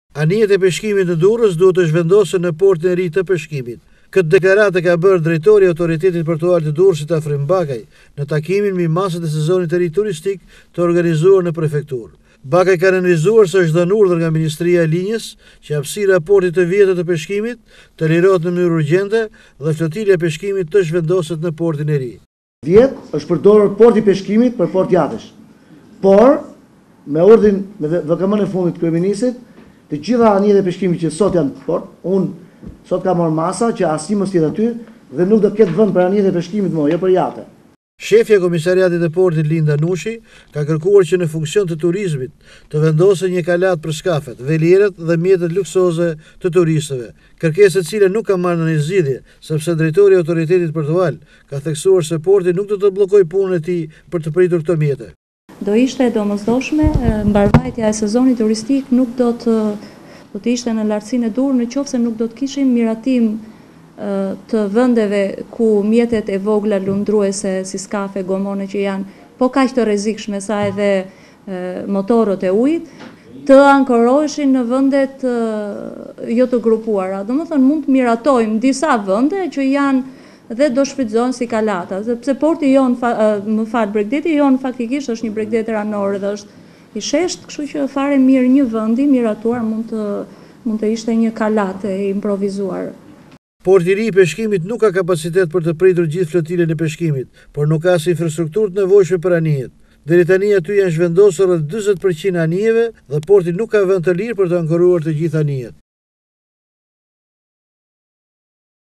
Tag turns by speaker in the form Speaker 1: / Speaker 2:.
Speaker 1: Anijet e peshkimit në Durrës duhet të zhvendosen në portin e ri të peshkimit. Këtë deklaratë ka bërë drejtori i Autoritetit Portuar të Durrësit Afrim Bakaj në takimin mbi masat e sezonit të ri turistik të organizuar në prefekturë. Bakaj ka nënvizuar se është dhënë urdhër nga Ministria e Linjës që hapësira e portit të vjetër të peshkimit të lirohet në mënyrë urgjente dhe flotilja e peshkimit të zhvendoset në portin e ri.
Speaker 2: Vjet është përdorur porti i peshkimit për port jahtësh. Por me urdhrin me VKM-n e fundit të kryeministit, të gjitha anijet e peshkimit që sot janë në port, unë sot kam marrë masa që asnjë mos jetë aty dhe nuk do të ketë vend për anijet e peshkimit më, jo për jahte.
Speaker 1: Shefja e Komisariatit të Portit Linda Nushi ka kërkuar që në funksion të turizmit të vendosë një kalat për skafet, velierët dhe mjetet luksoze të turistëve, kërkesë e cila nuk ka marrë në një zgjidhje, sepse drejtori i Autoritetit Portual ka theksuar se porti nuk do të bllokojë punën e tij për të pritur këto mjete.
Speaker 3: Do ishte domosdoshme mbarvajtja e sezonit turistik nuk do të ishte në lartësinë e Durrës nëse nuk do të kishin miratim të vendeve ku mjetet e vogla lundruese si skafe, gomone që janë po kaq të rrezikshme sa edhe motorët e ujit, të ankoroheshin në vendet jo të grupuara. Domethënë mund të miratojmë disa vende që janë dhe do shfrytëzohen si kalata, sepse porti jon, bregdeti jon faktikisht është një bregdet ranor dhe është i shesht, kështu që fare mirë një vendi miratuar mund të ishte një kalate e improvizuar.
Speaker 1: Porti i ri i peshkimit nuk ka kapacitet për të pritur gjithë flotilën e peshkimit, por nuk ka si infrastrukturë të nevojshme për anijet. Deri tani aty janë zhvendosur rreth 40% anijeve dhe porti nuk ka vend të lirë për të ankoruar të gjithë anijet.